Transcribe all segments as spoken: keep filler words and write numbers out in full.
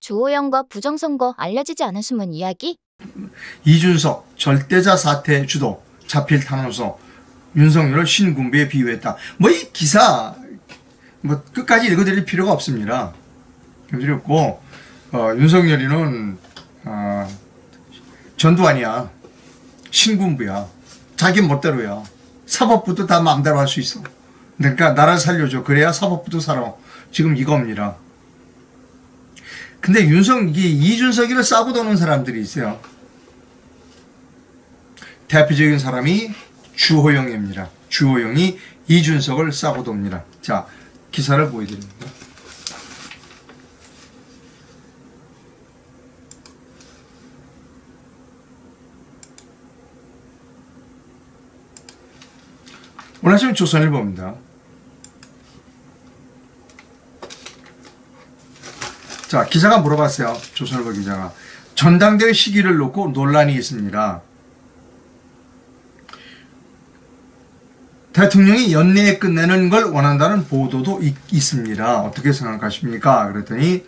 주호영과 부정선거 알려지지 않은 숨은 이야기? 이준석 절대자 사태 주도 자필 탄원서 윤석열을 신군부에 비유했다. 뭐 이 기사 뭐 끝까지 읽어드릴 필요가 없습니다. 그리고 어, 윤석열이는 어, 전두환이야. 신군부야. 자기 멋대로야. 사법부도 다 마음대로 할 수 있어. 그러니까 나라를 살려줘. 그래야 사법부도 살아. 지금 이겁니다. 근데 윤석, 이 이준석이를 싸고 도는 사람들이 있어요. 대표적인 사람이 주호영입니다. 주호영이 이준석을 싸고 돕니다. 자, 기사를 보여드립니다. 오늘 아침 조선일보입니다. 자, 기자가 물어봤어요. 조선일보 기자가. 전당대회 시기를 놓고 논란이 있습니다. 대통령이 연내에 끝내는 걸 원한다는 보도도 있, 있습니다. 어떻게 생각하십니까? 그랬더니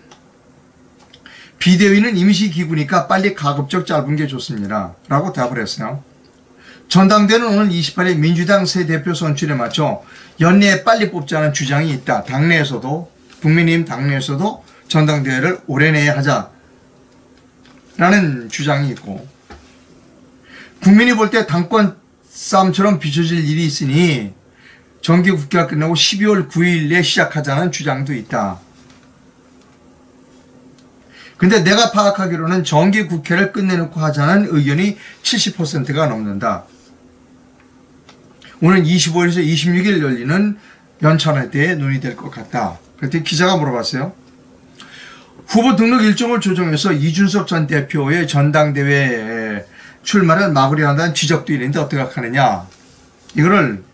비대위는 임시기구니까 빨리 가급적 짧은 게 좋습니다. 라고 답을 했어요. 전당대회는 오늘 이십팔 일 민주당 새 대표 선출에 맞춰 연내에 빨리 뽑자는 주장이 있다. 당내에서도 국민의힘 당내에서도 전당대회를 올해 내에 하자라는 주장이 있고, 국민이 볼 때 당권 싸움처럼 비춰질 일이 있으니 정기국회가 끝나고 십이월 구일에 시작하자는 주장도 있다. 근데 내가 파악하기로는 정기국회를 끝내놓고 하자는 의견이 칠십 퍼센트가 넘는다. 오늘 이십오일에서 이십육일 열리는 연찬회대에 논의될 것 같다. 그랬더니 기자가 물어봤어요. 후보 등록 일정을 조정해서 이준석 전 대표의 전당대회 출마를 막으려 한다는 지적도 있는데 어떻게 생각하느냐. 이거를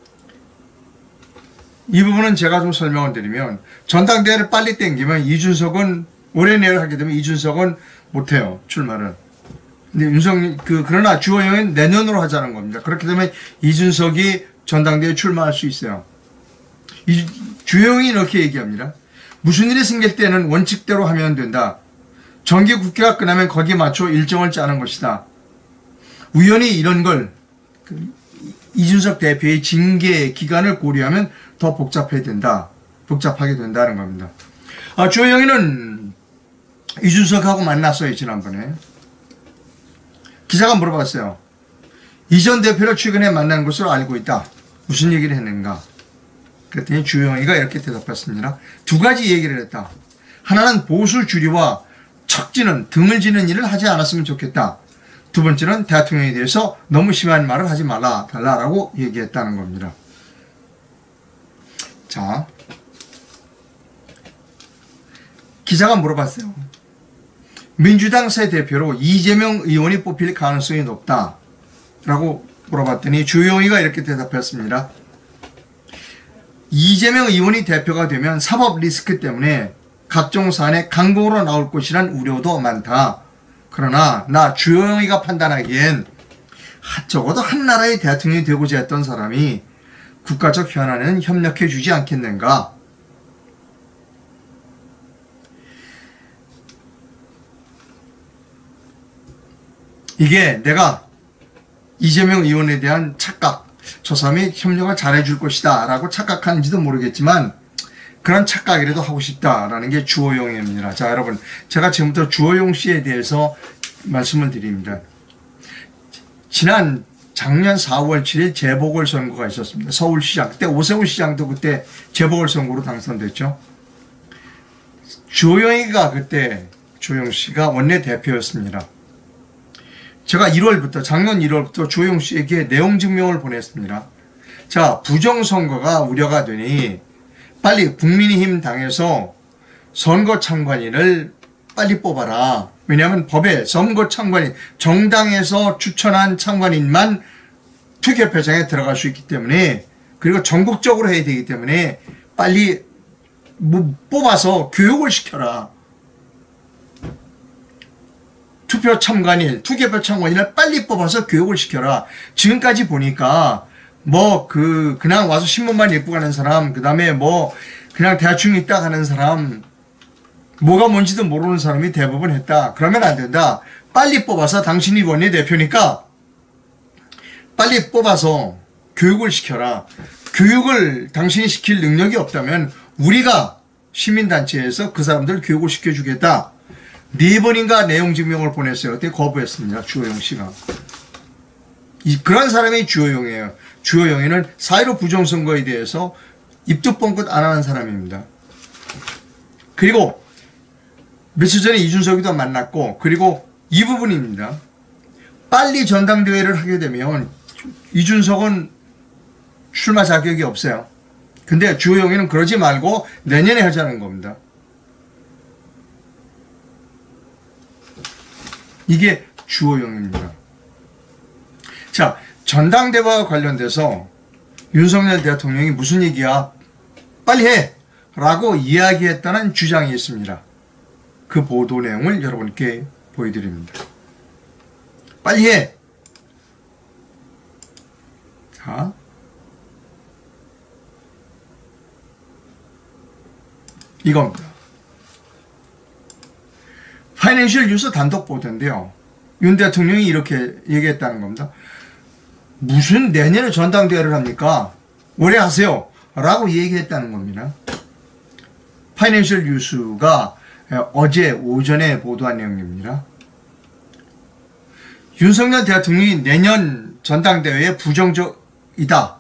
이 부분은 제가 좀 설명을 드리면, 전당대회를 빨리 땡기면 이준석은 올해 내를 하게 되면 이준석은 못해요, 출마를. 근데 윤석 그 그러나 주호영은 내년으로 하자는 겁니다. 그렇게 되면 이준석이 전당대회에 출마할 수 있어요. 이, 주호영이 이렇게 얘기합니다. 무슨 일이 생길 때는 원칙대로 하면 된다. 정기국회가 끝나면 거기에 맞춰 일정을 짜는 것이다. 우연히 이런 걸 그, 이준석 대표의 징계 기간을 고려하면 더 복잡해야 된다. 복잡하게 된다는 겁니다. 아, 주호영이는 이준석하고 만났어요, 지난번에. 기자가 물어봤어요. 이 전 대표를 최근에 만난 것으로 알고 있다. 무슨 얘기를 했는가? 그랬더니 주호영이가 이렇게 대답했습니다. 두 가지 얘기를 했다. 하나는 보수 주류와 척지는 등을 지는 일을 하지 않았으면 좋겠다. 두 번째는 대통령에 대해서 너무 심한 말을 하지 말라 달라라고 얘기했다는 겁니다. 자, 기자가 물어봤어요. 민주당 새 대표로 이재명 의원이 뽑힐 가능성이 높다 라고 물어봤더니 주호영이가 이렇게 대답했습니다. 이재명 의원이 대표가 되면 사법 리스크 때문에 각종 사안에 강공으로 나올 것이란 우려도 많다. 그러나 나 주호영이가 판단하기엔 적어도 한 나라의 대통령이 되고자 했던 사람이 국가적 현안에는 협력해 주지 않겠는가. 이게 내가 이재명 의원에 대한 착각, 저 사람이 협력을 잘해줄 것이다 라고 착각하는지도 모르겠지만 그런 착각이라도 하고 싶다라는 게 주호영입니다. 자, 여러분, 제가 지금부터 주호영 씨에 대해서 말씀을 드립니다. 지난 작년 사월 칠일 재보궐선거가 있었습니다. 서울시장, 그때 오세훈 시장도 그때 재보궐선거로 당선됐죠. 주호영이가 그때 주호영 씨가 원내대표였습니다. 제가 일월부터, 작년 일월부터 주호영 씨에게 내용 증명을 보냈습니다. 자, 부정선거가 우려가 되니 빨리 국민의힘 당에서 선거 참관인을 빨리 뽑아라. 왜냐하면 법에 선거 참관인, 정당에서 추천한 참관인만 투개표장에 들어갈 수 있기 때문에, 그리고 전국적으로 해야 되기 때문에 빨리 뭐 뽑아서 교육을 시켜라. 투표 참관인, 투개표 참관인을 빨리 뽑아서 교육을 시켜라. 지금까지 보니까 뭐 그 그냥 와서 신문만 읽고 가는 사람, 그 다음에 뭐 그냥 대충 읽다 가는 사람, 뭐가 뭔지도 모르는 사람이 대부분 했다. 그러면 안 된다. 빨리 뽑아서 당신이 원내대표니까 빨리 뽑아서 교육을 시켜라. 교육을 당신이 시킬 능력이 없다면 우리가 시민단체에서 그 사람들 교육을 시켜주겠다. 네 번인가 내용 증명을 보냈어요. 그때 거부했습니다. 주호영 씨가. 이, 그런 사람이 주호영이에요. 주호영이는 사일오 부정선거에 대해서 입도 뻥끗 안 하는 사람입니다. 그리고 며칠 전에 이준석이도 만났고, 그리고 이 부분입니다. 빨리 전당대회를 하게 되면 이준석은 출마 자격이 없어요. 근데 주호영이는 그러지 말고 내년에 하자는 겁니다. 이게 주호영입니다. 자, 전당대회와 관련돼서 윤석열 대통령이 무슨 얘기야? 빨리 해! 라고 이야기했다는 주장이 있습니다. 그 보도 내용을 여러분께 보여드립니다. 빨리 해! 자, 이겁니다. 파이낸셜 뉴스 단독 보도인데요. 윤 대통령이 이렇게 얘기했다는 겁니다. 무슨 내년에 전당대회를 합니까? 올해 하세요. 라고 얘기했다는 겁니다. 파이낸셜 뉴스가 어제 오전에 보도한 내용입니다. 윤석열 대통령이 내년 전당대회에 부정적이다.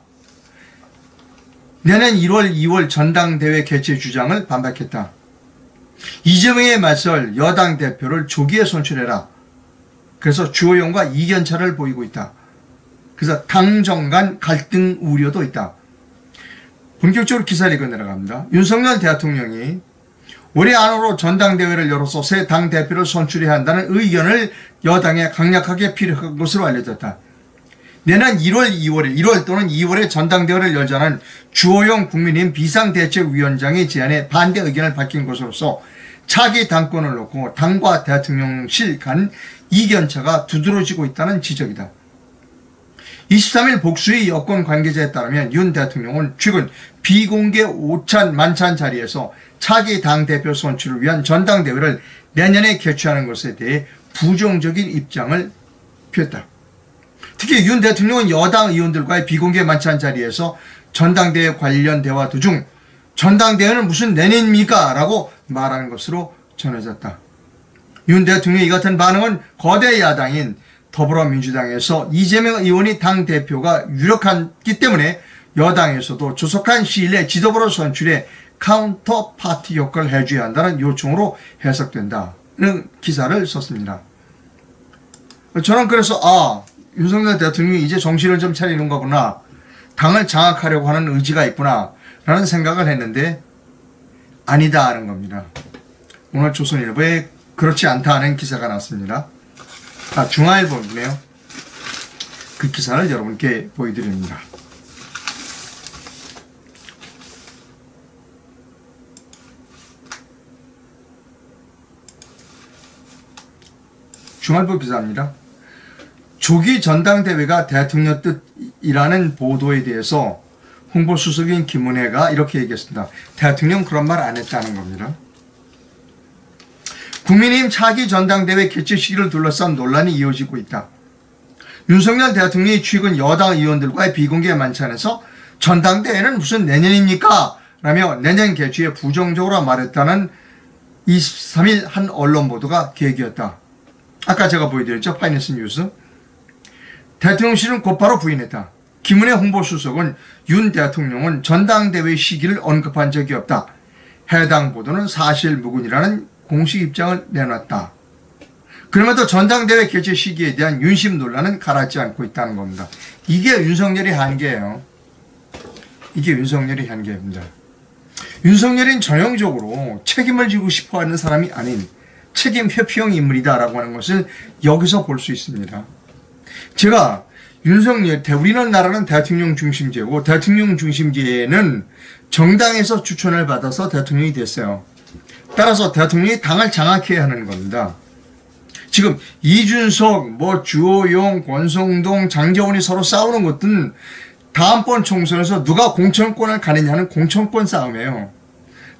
내년 일월, 이월 전당대회 개최 주장을 반박했다. 이재명에 맞설 여당 대표를 조기에 선출해라. 그래서 주호영과 이견차를 보이고 있다. 그래서 당정 간 갈등 우려도 있다. 본격적으로 기사를 읽어 내려갑니다. 윤석열 대통령이 올해 안으로 전당대회를 열어서 새 당대표를 선출해야 한다는 의견을 여당에 강력하게 피력한 것으로 알려졌다. 내년 일월, 이월에, 일월 또는 이월에 전당대회를 열자는 주호영 국민의힘 비상대책위원장의 제안에 반대 의견을 밝힌 것으로서 차기 당권을 놓고 당과 대통령실 간 이견차가 두드러지고 있다는 지적이다. 이십삼 일 복수의 여권 관계자에 따르면 윤 대통령은 최근 비공개 오찬 만찬 자리에서 차기 당대표 선출을 위한 전당대회를 내년에 개최하는 것에 대해 부정적인 입장을 표했다. 특히 윤 대통령은 여당 의원들과의 비공개 만찬 자리에서 전당대회 관련 대화 도중 전당대회는 무슨 내년입니까? 라고 말하는 것으로 전해졌다. 윤 대통령의 이 같은 반응은 거대 야당인 더불어민주당에서 이재명 의원이 당대표가 유력하기 때문에 여당에서도 조속한 시일 내에 지도부로 선출해 카운터 파티 역할을 해줘야 한다는 요청으로 해석된다는 기사를 썼습니다. 저는 그래서 아, 윤석열 대통령이 이제 정신을 좀 차리는 거구나. 당을 장악하려고 하는 의지가 있구나. 라는 생각을 했는데 아니다 하는 겁니다. 오늘 조선일보에 그렇지 않다 하는 기사가 났습니다. 아, 중앙일보네요. 그 기사를 여러분께 보여드립니다. 중앙일보 기사입니다. 조기 전당대회가 대통령 뜻이라는 보도에 대해서 홍보수석인 김은혜가 이렇게 얘기했습니다. 대통령 그런 말 안 했다는 겁니다. 국민의힘 차기 전당대회 개최 시기를 둘러싼 논란이 이어지고 있다. 윤석열 대통령이 최근 여당 의원들과의 비공개 만찬에서 전당대회는 무슨 내년입니까? 라며 내년 개최에 부정적으로 말했다는 이십삼 일 한 언론 보도가 계기였다. 아까 제가 보여드렸죠. 파이낸셜 뉴스. 대통령실은 곧바로 부인했다. 김은혜 홍보수석은 윤 대통령은 전당대회 시기를 언급한 적이 없다. 해당 보도는 사실무근이라는 공식 입장을 내놨다. 그럼에도 전당대회 개최 시기에 대한 윤심 논란은 가라앉지 않고 있다는 겁니다. 이게 윤석열의 한계예요. 이게 윤석열의 한계입니다. 윤석열은 전형적으로 책임을 지고 싶어하는 사람이 아닌 책임 회피형 인물이다라고 하는 것을 여기서 볼 수 있습니다. 제가 윤석열, 우리는 나라는 대통령 중심제고 대통령 중심제는 정당에서 추천을 받아서 대통령이 됐어요. 따라서 대통령이 당을 장악해야 하는 겁니다. 지금 이준석, 뭐 주호영, 권성동, 장제원이 서로 싸우는 것은 다음번 총선에서 누가 공천권을 가느냐는 공천권 싸움이에요.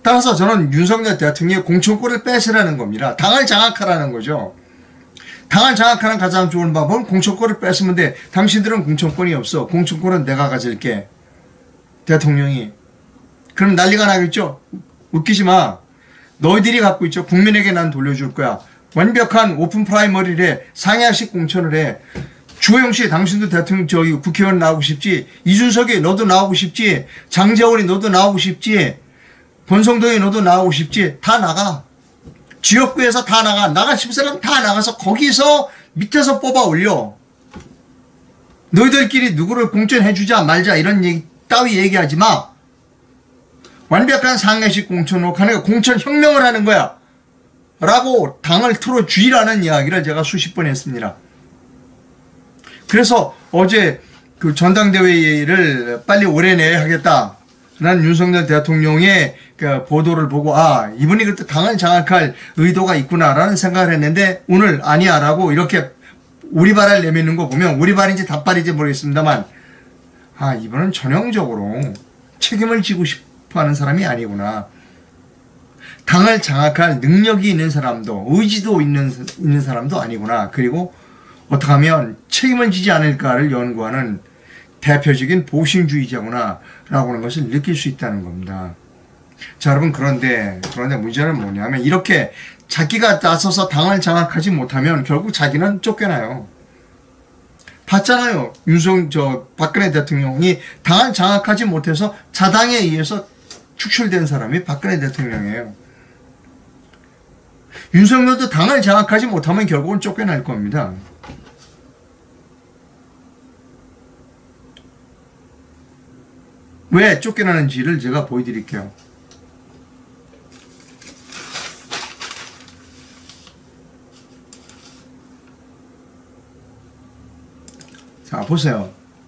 따라서 저는 윤석열 대통령의 공천권을 뺏으라는 겁니다. 당을 장악하라는 거죠. 당을 장악하는 가장 좋은 방법은 공천권을 뺏으면 돼. 당신들은 공천권이 없어. 공천권은 내가 가질게. 대통령이. 그럼 난리가 나겠죠? 웃기지 마. 너희들이 갖고 있죠. 국민에게 난 돌려줄 거야. 완벽한 오픈 프라이머리를 해. 상향식 공천을 해. 주호영 씨, 당신도 대통령, 저기 국회의원 나오고 싶지? 이준석이 너도 나오고 싶지? 장재원이 너도 나오고 싶지? 권성동이 너도 나오고 싶지? 다 나가. 지역구에서 다 나가. 나가 싶은 사람 다 나가서 거기서 밑에서 뽑아 올려. 너희들끼리 누구를 공천해주자 말자 이런 얘기 따위 얘기하지 마. 완벽한 상해식 공천으로 가는 거 공천혁명을 하는 거야. 라고 당을 틀어주의라는 이야기를 제가 수십 번 했습니다. 그래서 어제 그 전당대회를 빨리 올해 내에 하겠다. 난 윤석열 대통령의 그 보도를 보고 아 이분이 그때 당을 장악할 의도가 있구나라는 생각을 했는데 오늘 아니야라고 이렇게 우리발을 내미는 거 보면 우리발인지 닭발인지 모르겠습니다만 아 이분은 전형적으로 책임을 지고 싶어하는 사람이 아니구나. 당을 장악할 능력이 있는 사람도 의지도 있는, 있는 사람도 아니구나. 그리고 어떻게 하면 책임을 지지 않을까를 연구하는 대표적인 보신주의자구나 라고 하는 것을 느낄 수 있다는 겁니다. 자 여러분 그런데 그런데 문제는 뭐냐면 이렇게 자기가 나서서 당을 장악하지 못하면 결국 자기는 쫓겨나요. 봤잖아요. 윤석 저 박근혜 대통령이 당을 장악하지 못해서 자당에 의해서 축출된 사람이 박근혜 대통령이에요. 윤석열도 당을 장악하지 못하면 결국은 쫓겨날 겁니다. 왜 쫓겨나는지를 제가 보여드릴게요. 자 보세요.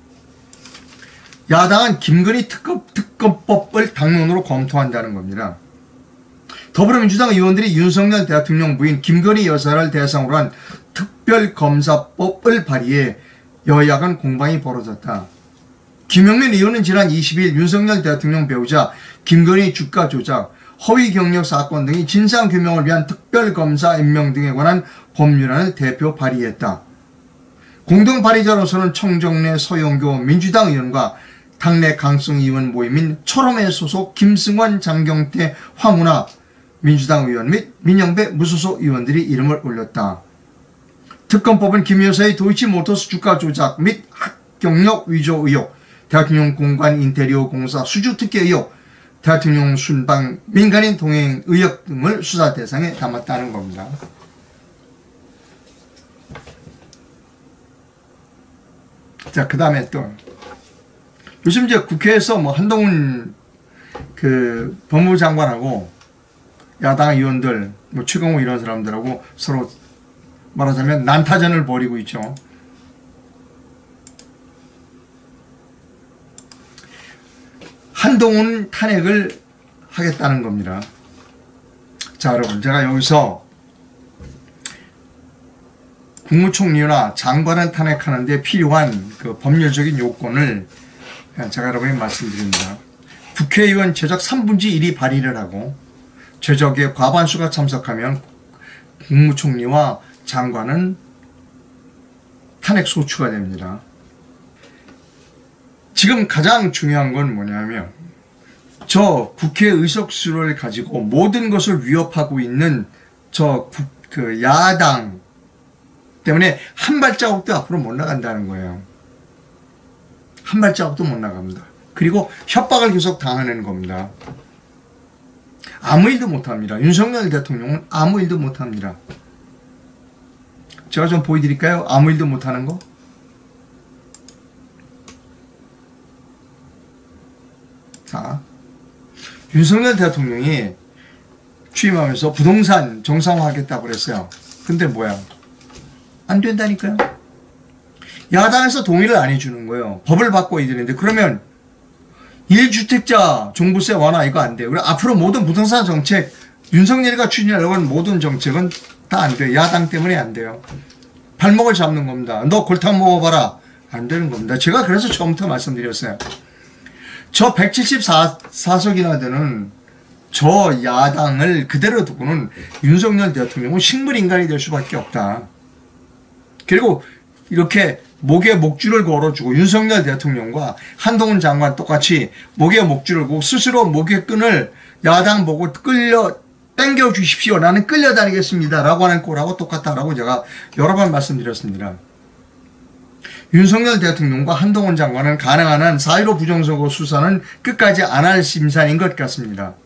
야당은 김건희 특검, 특검법을 당론으로 검토한다는 겁니다. 더불어민주당 의원들이 윤석열 대통령 부인 김건희 여사를 대상으로 한 특별검사법을 발의해 여야 간 공방이 벌어졌다. 김영민 의원은 지난 이십일 윤석열 대통령 배우자 김건희 주가 조작, 허위 경력 사건 등의 진상규명을 위한 특별검사 임명 등에 관한 법률안을 대표 발의했다. 공동 발의자로서는 청정래 서영교 민주당 의원과 당내 강성 의원 모임인 철험회 소속 김승환, 장경태, 황운하 민주당 의원 및 민영배 무소속 의원들이 이름을 올렸다. 특검법은 김 여사의 도이치모터스 주가 조작 및 학경력 위조 의혹, 대통령 공관 인테리어 공사 수주 특혜 의혹, 대통령 순방 민간인 동행 의혹 등을 수사 대상에 담았다는 겁니다. 자, 그 다음에 또 요즘 이제 국회에서 뭐 한동훈 그 법무부 장관하고 야당 의원들, 뭐 최강호 이런 사람들하고 서로 말하자면 난타전을 벌이고 있죠. 한동훈 탄핵을 하겠다는 겁니다. 자, 여러분, 제가 여기서 국무총리나 장관을 탄핵하는 데 필요한 그 법률적인 요건을 제가 여러분에게 말씀드립니다. 국회의원 최적 삼분의 일이 발의를 하고 최적의 과반수가 참석하면 국무총리와 장관은 탄핵 소추가 됩니다. 지금 가장 중요한 건 뭐냐면 저 국회 의석수를 가지고 모든 것을 위협하고 있는 저 그 야당 때문에 한 발자국도 앞으로 못 나간다는 거예요. 한 발자국도 못 나갑니다. 그리고 협박을 계속 당하는 겁니다. 아무 일도 못합니다. 윤석열 대통령은 아무 일도 못합니다. 제가 좀 보여드릴까요? 아무 일도 못하는 거? 자, 윤석열 대통령이 취임하면서 부동산 정상화하겠다고 그랬어요. 근데 뭐야? 안 된다니까요. 야당에서 동의를 안 해주는 거예요. 법을 바꿔야 되는데 그러면 일 주택자 종부세 완화 이거 안 돼요. 그리고 앞으로 모든 부동산 정책 윤석열이가 추진하려고 하는 모든 정책은 다 안 돼요. 야당 때문에 안 돼요. 발목을 잡는 겁니다. 너 골탕 먹어봐라. 안 되는 겁니다. 제가 그래서 처음부터 말씀드렸어요. 저 백칠십사 석이나 되는 저 야당을 그대로 두고는 윤석열 대통령은 식물인간이 될 수밖에 없다. 그리고 이렇게 목에 목줄을 걸어주고 윤석열 대통령과 한동훈 장관 똑같이 목에 목줄을 걸고 스스로 목의 끈을 야당 보고 끌려 당겨 주십시오. 나는 끌려다니겠습니다. 라고 하는 꼴하고 똑같다라고 제가 여러 번 말씀드렸습니다. 윤석열 대통령과 한동훈 장관은 가능한 한 사 일오 부정선거 수사는 끝까지 안 할 심산인 것 같습니다.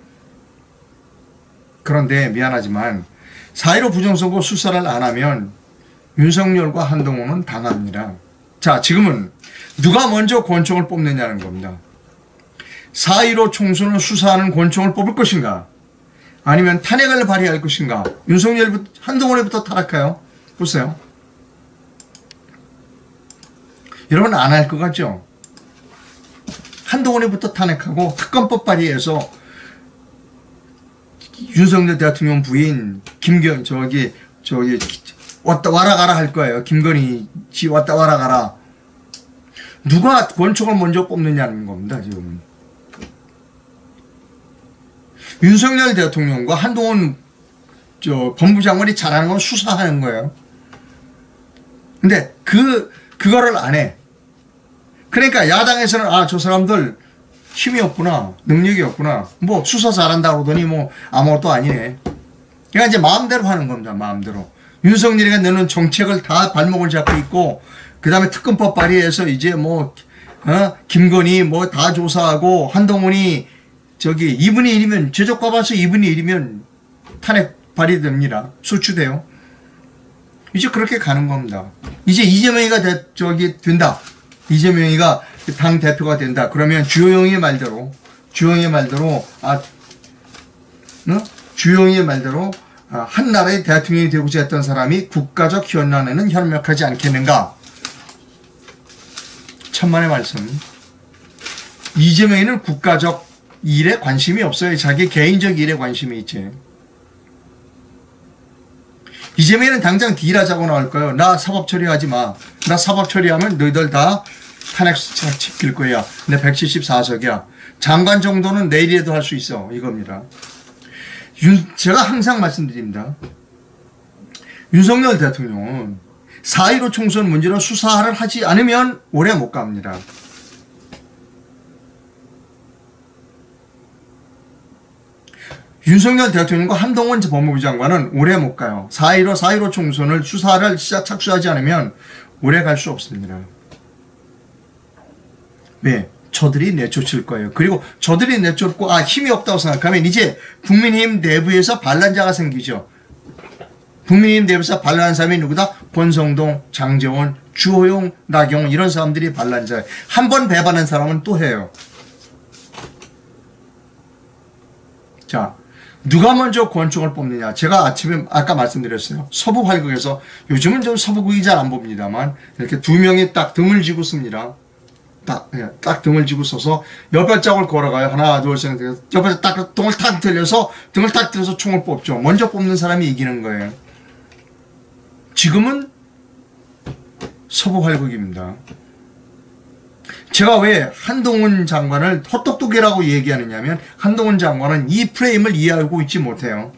그런데 미안하지만 사 일오 부정선거 수사를 안 하면 윤석열과 한동훈은 당합니다. 자, 지금은 누가 먼저 권총을 뽑느냐는 겁니다. 사 일오 총선을 수사하는 권총을 뽑을 것인가? 아니면 탄핵을 발의할 것인가? 윤석열부터, 한동훈부터 타락해요. 보세요. 여러분 안 할 것 같죠? 한동훈부터 탄핵하고 특검법 발의해서 윤석열 대통령 부인 김경 저기 저기 왔다 와라 가라 할 거예요. 김건희 지 왔다 와라 가라. 누가 권총을 먼저 뽑느냐는 겁니다. 지금 윤석열 대통령과 한동훈 저 법무장관이 잘하는 건 수사하는 거예요. 근데 그 그거를 안 해. 그러니까 야당에서는 아, 저 사람들 힘이 없구나, 능력이 없구나, 뭐 수사 잘한다고 하더니 뭐 아무것도 아니네. 그러니까 이제 마음대로 하는 겁니다. 마음대로. 윤석열이가 내는 정책을 다 발목을 잡고 있고, 그 다음에 특검법 발의해서 이제 뭐 어? 김건희 뭐 다 조사하고 한동훈이 저기 이분의 일이면 제적과 봐서 이분의 일이면 탄핵 발의됩니다. 소추돼요. 이제 그렇게 가는 겁니다. 이제 이재명이가 대, 저기 된다. 이재명이가 당 대표가 된다. 그러면 주호영의 말대로 주호영의 말대로 아, 어? 주호영의 말대로 아, 한 나라의 대통령이 되고자 했던 사람이 국가적 현안에는 협력하지 않겠는가? 천만의 말씀. 이재명이는 국가적 일에 관심이 없어요. 자기 개인적 일에 관심이 있지. 이재명은 당장 딜하자고 나올 거예요. 나 사법 처리하지 마. 나 사법 처리하면 너희들 다 탄핵 시킬 거야. 내 백칠십사 석이야. 장관 정도는 내일이라도 할 수 있어. 이겁니다. 윤, 제가 항상 말씀드립니다. 윤석열 대통령은 사 일오 총선 문제로 수사를 하지 않으면 오래 못 갑니다. 윤석열 대통령과 한동훈 법무부 장관은 오래 못 가요. 사 일오, 사 일오 총선을 수사를 시작 착수하지 않으면 오래 갈 수 없습니다. 왜? 저들이 내쫓을 거예요. 그리고 저들이 내쫓고 아 힘이 없다고 생각하면 이제 국민의힘 내부에서 반란자가 생기죠. 국민의힘 내부에서 반란한 사람이 누구다? 권성동, 장제원, 주호영, 나경원 이런 사람들이 반란자예요. 한 번 배반한 사람은 또 해요. 자, 누가 먼저 권총을 뽑느냐? 제가 아침에 아까 말씀드렸어요. 서부 활극에서 요즘은 좀 서부극이 잘 안 봅니다만 이렇게 두 명이 딱 등을 지고 씁니다. 딱, 예, 딱 등을 지고 서서 여발짝을 걸어가요. 하나, 둘, 셋, 넷. 옆에서 딱 등을 탁 들려서 등을 탁 들여서 총을 뽑죠. 먼저 뽑는 사람이 이기는 거예요. 지금은 서부 활극입니다. 제가 왜 한동훈 장관을 헛똑똑이라고 얘기하느냐면 한동훈 장관은 이 프레임을 이해하고 있지 못해요.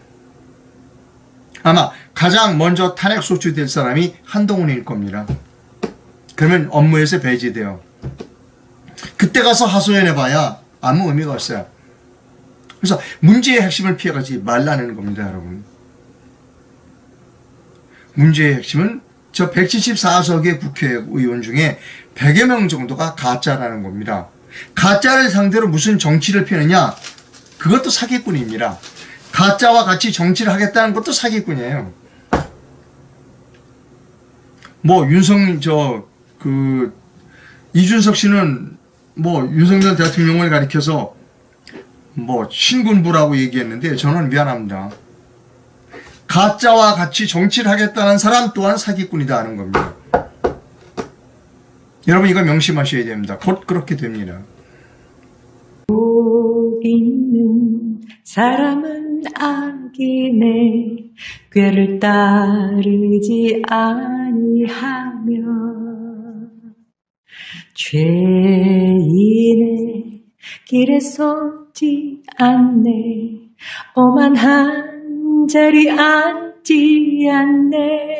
아마 가장 먼저 탄핵 소추될 사람이 한동훈일 겁니다. 그러면 업무에서 배제돼요. 그때 가서 하소연해봐야 아무 의미가 없어요. 그래서 문제의 핵심을 피해가지 말라는 겁니다, 여러분. 문제의 핵심은 저 백칠십사 석의 국회의원 중에 백여 명 정도가 가짜라는 겁니다. 가짜를 상대로 무슨 정치를 펴느냐? 그것도 사기꾼입니다. 가짜와 같이 정치를 하겠다는 것도 사기꾼이에요. 뭐 윤석 저 그 이준석 씨는 뭐 윤석열 대통령을 가리켜서 뭐 신군부라고 얘기했는데 저는 미안합니다. 가짜와 같이 정치를 하겠다는 사람 또한 사기꾼이다 하는 겁니다. 여러분 이거 명심하셔야 됩니다. 곧 그렇게 됩니다. 복 있는 사람은 악인의 꾀를 따르지 아니하며 죄인의 길에 섰지 않네. 오만 한 자리 앉지 않네.